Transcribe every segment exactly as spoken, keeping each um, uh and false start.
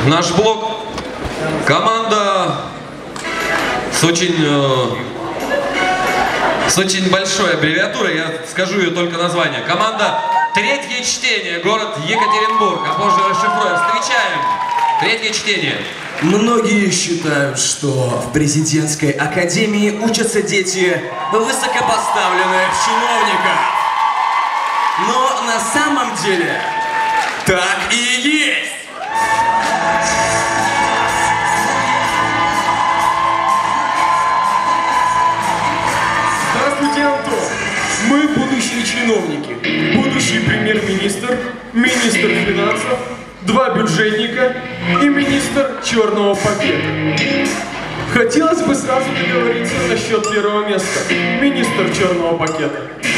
Наш блок. Команда с очень, э, с очень большой аббревиатурой, я скажу ее только название. Команда «Третье чтение», город Екатеринбург, а позже расшифруем. Встречаем «Третье чтение». Многие считают, что в президентской академии учатся дети высокопоставленных чиновников. Но на самом деле так и есть. Здравствуйте, Антон. Мы будущие чиновники. Будущий премьер-министр, министр финансов, два бюджетника и министр черного пакета. Хотелось бы сразу договориться насчет первого места. Министр черного пакета.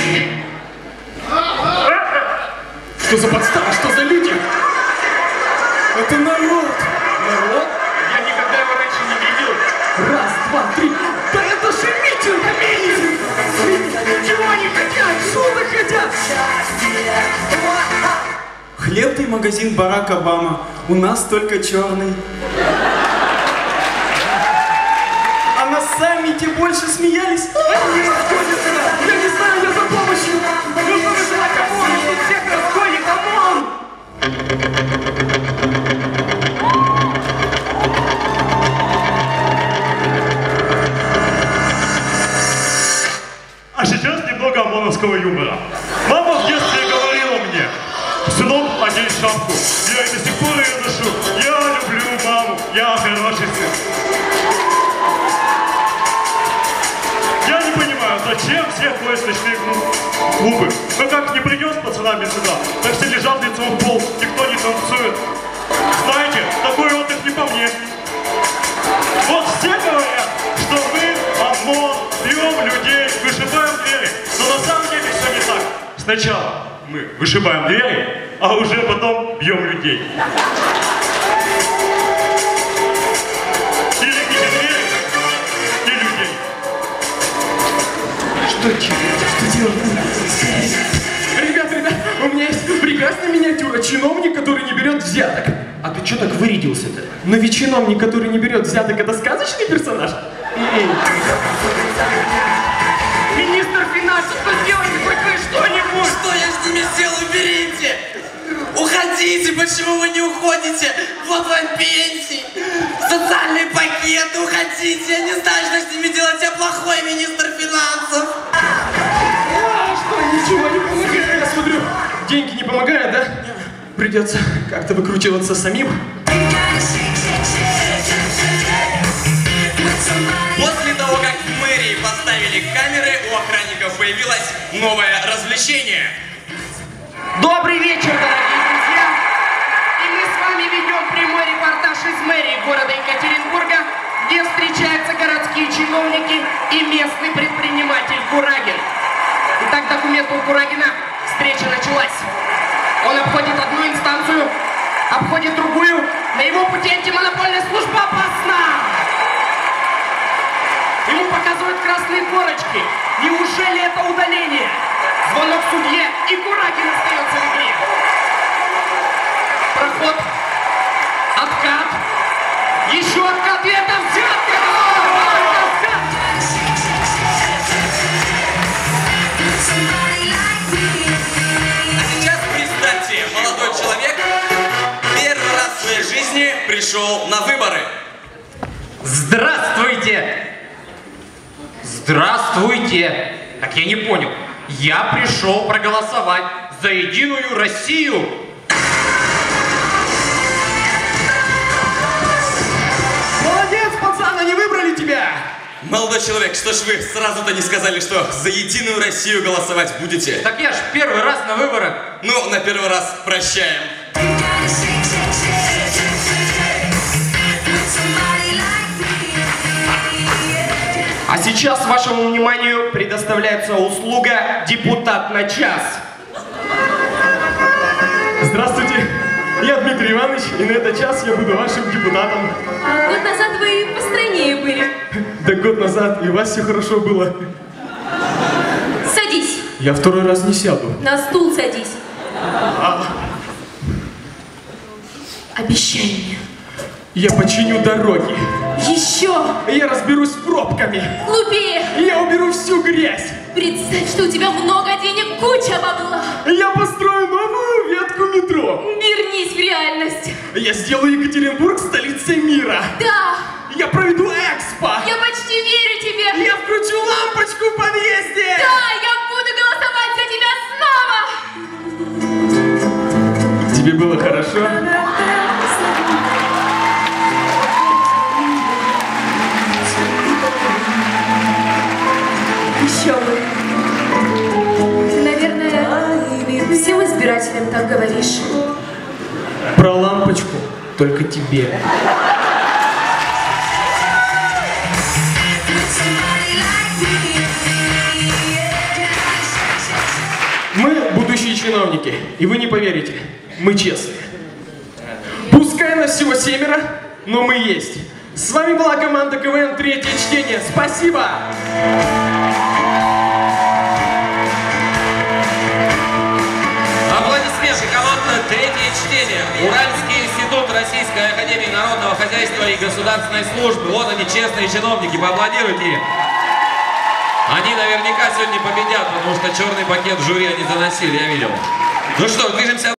Что за подстава? Что за люди? Это народ. Народ? Я никогда его раньше не видел. Раз, два, три. Да это же митинг, митинг! Чего они хотят? Что они хотят? Хлебный магазин Барак Обама. У нас только черный. А на саммите больше смеялись. Они расходят сюда. Я не знаю, я за помощью. Ну что вы желаете помощь? Тут всех расходит, камон! А сейчас немного ОМОНовского юмора. Мама в детстве говорила мне: сынок, одень шапку. Я и до сих пор ее ношу. Я люблю маму, я хороший сын. Я не понимаю, зачем все ходят в ночные клубы. Но как не придешь с пацанами сюда, так все лежат лицом в пол, никто не танцует. Знаете, такой отдых не по мне. Вот все говорят, что мы, ОМОН, бьем людей, вышибаем двери. Но на самом деле все не так. Сначала мы вышибаем двери, а уже потом бьем людей. Или не двери, и людей. Что делать? Что делать? Ребята, ребята, у меня есть прекрасная миниатюра. Чиновник, который не берет взяток. А ты что так вырядился-то? Но ведь чиновник, который не берет взяток, это сказочный персонаж? Министр финансов, что сделайте хоть вы что-нибудь? Что я с ними сделаю? Берите! Уходите! Почему вы не уходите? Вот вам пенсии! Социальный пакет! Уходите! Я не знаю, что с ними делать! Я плохой министр финансов! А что, ничего не помогает? Я смотрю, деньги не помогают, да? Придется как-то выкручиваться самим. После того, как в мэрии поставили камеры, у охранников появилось новое развлечение. Добрый вечер, дорогие друзья! И мы с вами ведем прямой репортаж из мэрии города Екатеринбурга, где встречаются городские чиновники и местный предприниматель Курагин. Итак, документ у Курагина. Встреча началась. Он обходит одну инстанцию, обходит другую. На его пути антимонопольная служба опасна! Ему показывают красные корочки. Неужели это удаление? Звонок судье, и Курагин остается в игре. Проход. Откат. Еще откат, и это взятка! А сейчас представьте, молодой человек первый раз в своей жизни пришел на выборы. Здравствуйте! Здравствуйте! Так я не понял. Я пришел проголосовать за Единую Россию. Молодец, пацан, они выбрали тебя! Молодой человек, что ж вы сразу-то не сказали, что за Единую Россию голосовать будете? Так я ж первый раз на выборах. Ну, на первый раз прощаем. А сейчас вашему вниманию предоставляется услуга «Депутат на час». Здравствуйте, я Дмитрий Иванович, и на этот час я буду вашим депутатом. А год назад вы постройнее были. Да год назад и у вас все хорошо было. Садись. Я второй раз не сяду. На стул садись. Обещай мне, Я починю дороги. Еще Я разберусь с пробками. глупее. Я уберу всю грязь. Представь, что у тебя много денег, куча бабла. Я построю новую ветку метро. Вернись в реальность. Я сделаю Екатеринбург столицей мира. Да, Я проведу экспо. я почти верю тебе. Я включу лампочку в подъезде. Да, я буду голосовать за тебя снова. Тебе было хорошо? Еще бы. Ты, наверное, всем избирателям так говоришь. Про лампочку только тебе. Мы будущие чиновники, и вы не поверите, мы честные. Пускай нас всего семеро, но мы есть. С вами была команда КВН «Третье чтение». Спасибо! Аплодисменты. Команда «Третье чтение». Уральский институт Российской академии народного хозяйства и государственной службы. Вот они, честные чиновники. Поаплодируйте им. Они наверняка сегодня победят, потому что черный пакет в жюри они заносили, я видел. Ну что, движемся.